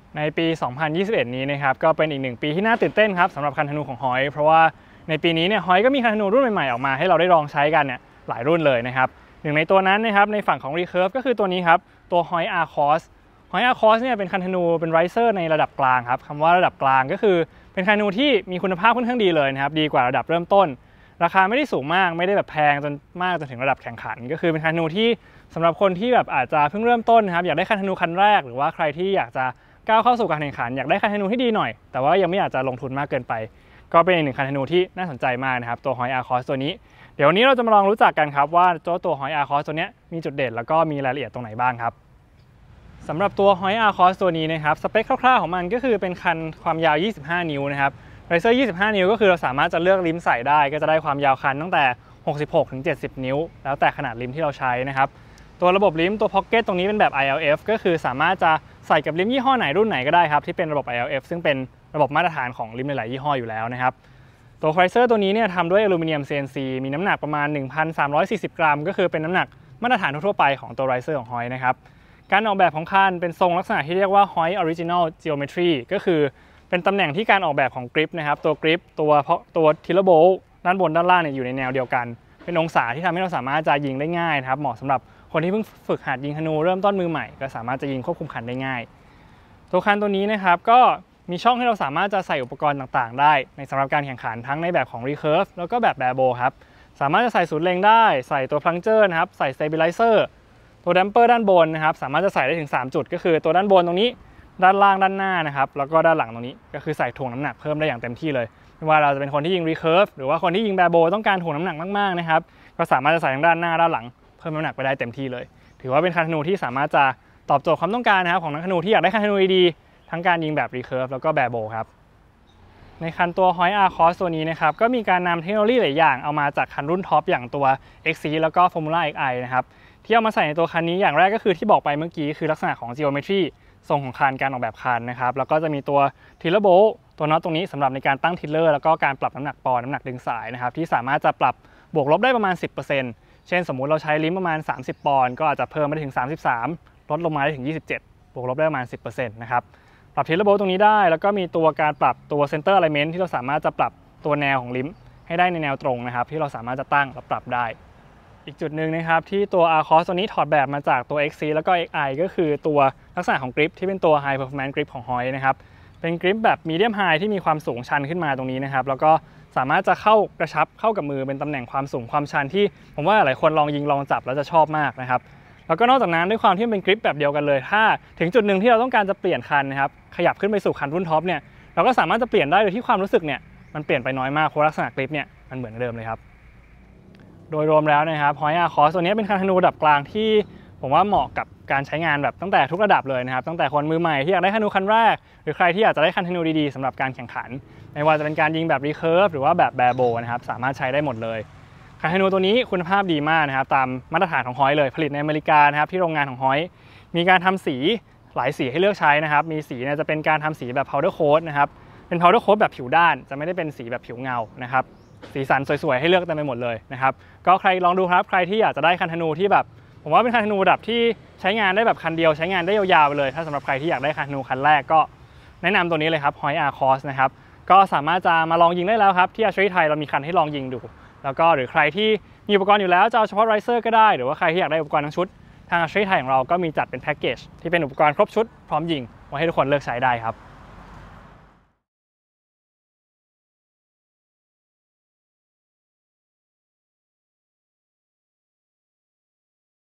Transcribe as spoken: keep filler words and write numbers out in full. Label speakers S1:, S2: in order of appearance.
S1: ในปี สองพันยี่สิบเอ็ด นี้นะครับก็เป็นอีกหนึ่งปีที่น่าตื่นเต้นครับสำหรับคันธนูของฮอยเพราะว่าในปีนี้เนี่ยฮอยก็มีคันธนูรุ่นใหม่ๆออกมาให้เราได้ลองใช้กันเนี่ยหลายรุ่นเลยนะครับหนึ่งในตัวนั้นนะครับในฝั่งของ Recurve ก็คือตัวนี้ครับตัวฮอย Arcos ฮอย Arcos เนี่ยเป็นคันธนูเป็นไรเซอร์ในระดับกลางครับคำว่าระดับกลางก็คือเป็นคันธนูที่มีคุณภาพค่อนข้างดีเลยนะครับดีกว่าระดับเริ่มต้นราคาไม่ได้สูงมากไม่ได้แบบแพงจนมากจนถึงระดับแข่งขันก็คือเป็นคันธนูที่สำหรับคนที่แบบอาจจะเพิ่งเริ่มต้นนะครับอยากได้คันธนูคันแรกหรือว่าใครที่อยากจะก้าวเข้าสู่การแข่งขันอยากได้คันธนูที่ดีหน่อยแต่ว่ายังไม่อยากจะลงทุนมากเกินไปก็เป็นอีกหนึ่งคันธนูที่น่าสนใจมากนะครับตัวฮอย Arcos ตัวนี้เดี๋ยววันนี้เราจะมาลองรู้จักกันครับว่าตัวตัวฮอย Arcos ตัวนี้มีจุดเด่นแล้วก็มีรายละเอียดตรงไหนบ้างครับสำหรับตัวฮอย Arcos ตัวนี้นะครับสเปคคร่าวๆของมันก็คือเป็นคันความยาวยี่สิบห้านิ้วนะครับไรเซอร์ยี่สิบห้านิ้วก็คือเราสามารถจะเลือกลิ้มใส่ได้ก็จะได้ความยาวคันตั้งแต่หกสิบหกถึงเจ็ดสิบนิ้วแล้วแต่ขนาดลิ้มที่เราใช้นะครับตัวระบบลิ้มตัวพ็อกเก็ตตรงนี้เป็นแบบ ไอ แอล เอฟ ก็คือสามารถจะใส่กับลิ้มยี่ห้อไหนรุ่นไหนก็ได้ครับที่เป็นระบบ ไอ แอล เอฟ ซึ่งเป็นระบบมาตรฐานของลิ้มหลายๆยี่ห้ออยู่แล้วนะครับตัวไรเซอร์ตัวนี้เนี่ยทำด้วยอลูมิเนียม ซี เอ็น ซี มีน้ำหนักประมาณ หนึ่งพันสามร้อยสี่สิบ กรัมก็คือเป็นน้ำหนักมาตรฐานทั่วไปของตัวไรเซอร์ของฮอยนะครับการออกแบบของคันเป็นทรงลักษณะที่เรียกว่า Hoy Original Geometry ก็คือเป็นตำแหน่งที่การออกแบบของกริปนะครับตัวกริปตัวตัวทิลเลอร์โบลด้านบนด้านล่างเนี่ยอยู่ในแนวเดียวกันเป็นองศาที่ทำให้เราสามารถจะยิงได้ง่ายนะครับเหมาะสำหรับคนที่เพิ่งฝึกหัดยิงธนูเริ่มต้นมือใหม่ก็สามารถจะยิงควบคุมคันได้ง่ายตัวคันตัวนี้นะครับก็มีช่องให้เราสามารถจะใส่อุปกรณ์ต่างๆได้ในสำหรับการแข่งขันทั้งในแบบของ Recurve แล้วก็แบบแบบโบครับสามารถจะใส่ศูนย์เล็งได้ใส่ตัวพลังเจอร์นะครับใส่ Stabilizer ตัวดัมเปอร์ด้านบนนะครับสามารถจะใส่ได้ถึงสามจุดก็คือตัวด้านบนตรงนี้ด้านล่างด้านหน้านะครับแล้วก็ด้านหลังตรงนี้ก็คือใส่ถ่วงน้ำหนักเพิ่มได้อย่างเต็มที่เลยไม่ว่าเราจะเป็นคนที่ยิง Recurve หรือว่าคนที่ยิงแบบโบต้องการถ่วงน้ำหนักมากๆนะครับก็สามารถจะใส่ทั้งด้านหน้าด้านหลังเพิ่มน้ำหนักไปได้เต็มที่เลยถือว่าเป็นคันธนูที่สามารถจะตอบโจทย์ความต้องการนะครับของนักธนูที่อยากได้คันธนูดีๆทั้งการยิงแบบ Recurve แล้วก็แบบโบครับในคันตัว Hoy Arcos ตัวนี้นะครับก็มีการนำเทคโนโลยีหลายอย่างเอามาจากคันรุ่นท็อปอย่างตัว เอ็กซ์ ซี แล้วก็ Formula เอ็กซ์ ไอ นะครับที่เอามาใส่ในตัวคันนี้อย่างแรกก็คือที่บอกไปเมื่อกี้คือลักษณะของ Geometry ทรงของคันการออกแบบคันนะครับแล้วก็จะมีตัว Tiller Bolt ตัวน็อตตรงนี้สำหรับในการตั้ง Tiller แล้วก็การปรับน้ำหนักปอนด์น้ำหนักดึงสายนะครับที่สามารถจะปรับบวกลบได้ประมาณ สิบเปอร์เซ็นต์ เช่นสมมุติเราใช้ลิ้มประมาณสามสิบปอนด์ก็อาจจะเพิ่มมาได้ถึงสามสิบสามลดลงมาได้ถึงยี่สิบเจ็ดบวกลบได้ประมาณ สิบเปอร์เซ็นต์ นะครับปรับ Tiller Bolt ตรงนี้ได้แล้วก็มีตัวการปรับตัว Center Alignment ที่เราสามารถจะปรับตัวแนวของลิ้มให้ได้ในแนวตรงนะครับที่เราสามารถจะตั้งและปรับได้อีกจุดหนึ่งนะครับที่ตัว Arcos ตัวนี้ถอดแบบมาจากตัว เอ็กซ์ ซี แล้วก็ เอ็กซ์ ไอ ก็คือตัวลักษณะของกริปที่เป็นตัว High Performance Grip ของ Hoy นะครับเป็นกริปแบบ Medium High ที่มีความสูงชันขึ้นมาตรงนี้นะครับแล้วก็สามารถจะเข้ากระชับเข้ากับมือเป็นตำแหน่งความสูงความชันที่ผมว่าหลายคนลองยิงลองจับแล้วจะชอบมากนะครับแล้วก็นอกจากนั้นด้วยความที่เป็นกริปแบบเดียวกันเลยถ้าถึงจุดหนึ่งที่เราต้องการจะเปลี่ยนคันนะครับขยับขึ้นไปสู่คันรุ่นท็อปเนี่ยเราก็สามารถจะเปลี่ยนได้โดยที่ความรู้สึกเนี่ยมันเปลี่ยนไปน้อยมากเพราะลักษณะกริปเนี่ยมันเหมือนเดิมเลยครับโดยรวมแล้วนะครับ Hoy Arcos ตัวนี้เป็นคันธนูระดับกลางที่ผมว่าเหมาะกับการใช้งานแบบตั้งแต่ทุกระดับเลยนะครับตั้งแต่คนมือใหม่ที่อยากได้คันธนูคันแรกหรือใครที่อยากจะได้คันธนูดีๆสำหรับการแข่งขันไม่ว่าจะเป็นการยิงแบบ Recurve หรือว่าแบบแบบโบนะครับสามารถใช้ได้หมดเลยคันธนูตัวนี้คุณภาพดีมากนะครับตามมาตรฐานของ Hoy เลยผลิตในอเมริกานะครับที่โรงงานของ Hoy มีการทำสีหลายสีให้เลือกใช้นะครับมีสีเนี่ยจะเป็นการทำสีแบบ powder coat นะครับเป็น powder coat แบบผิวด้านจะไม่ได้เป็นสีแบบผิวเงานะครับสีสันสวยๆให้เลือกเต็มไปหมดเลยนะครับก็ใครลองดูครับใครที่อยากจะได้คันธนูที่แบบผมว่าเป็นคันธนูระดับที่ใช้งานได้แบบคันเดียวใช้งานได้ยาวๆไปเลยถ้าสำหรับใครที่อยากได้คันธนูคันแรกก็แนะนำตัวนี้เลยครับ Hoy Arcos นะครับก็สามารถจะมาลองยิงได้แล้วครับที่ Archery ไทยเรามีคันให้ลองยิงดูแล้วก็หรือใครที่มีอุปกรณ์อยู่แล้วจะเอาเฉพาะไรเซอร์ก็ได้หรือว่าใครที่อยากได้อุปกรณ์ทั้งชุดทาง Archery ไทยของเราก็มีจัดเป็นแพ็กเกจที่เป็นอุปกรณ์ครบชุดพร้อมยิงไว้ให้ทุกคนเลือกใช้ได้ครับ